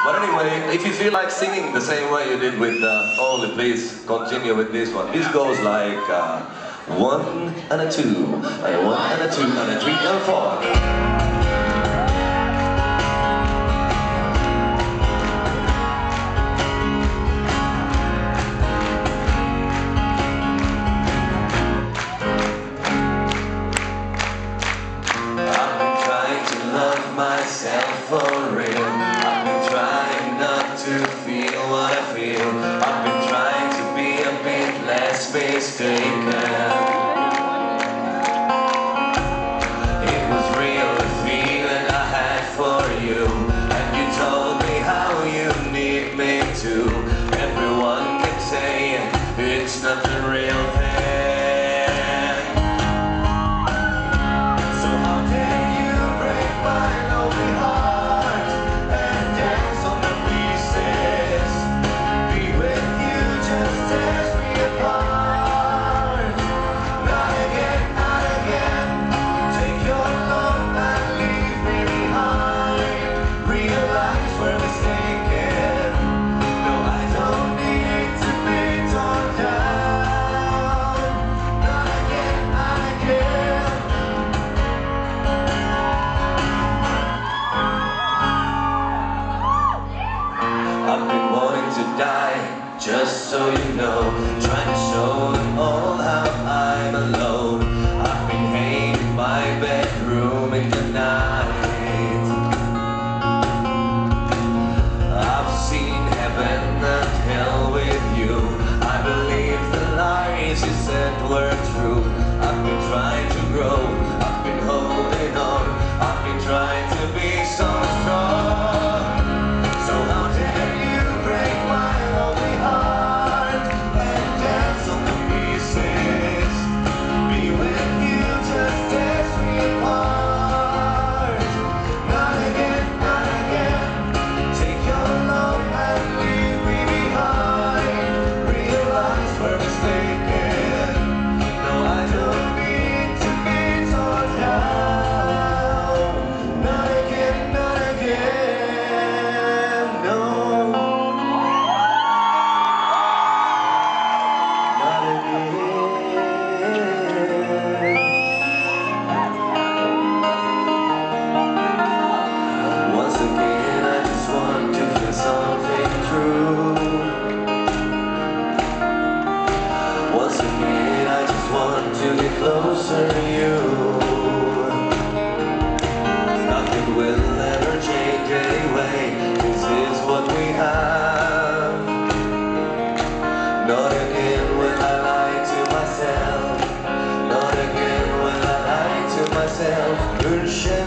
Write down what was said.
But anyway, if you feel like singing the same way you did with Only, please continue with this one. This goes like 1 and a 2, and 1 and a 2, and a 3 and a 4. Myself for real. I've been trying not to feel what I feel. I've been trying to be a bit less mistaken. It was real, the feeling I had for you, and you told me how you need me to. Everyone kept saying it's not the real thing. I've been wanting to die, just so you know, trying to show them all how I'm alone. I've been hating my bedroom in the night. I've seen heaven and hell with you. I believe the lies you said were true. I've been trying to grow, I've been holding on, I've been trying to be so strong. So how dare you break my lonely heart and dance on the pieces? Be with you, just tears me apart. Not again, not again. Take your love and leave me behind. Realize we're mistaken. No, I don't need to be torn down. Not again, not again. Once again, I just want to feel something true. Once again, I just want to get closer to you. Nothing will ever change anyway. This is what we have. Not again will I lie to myself. Not again will I lie to myself.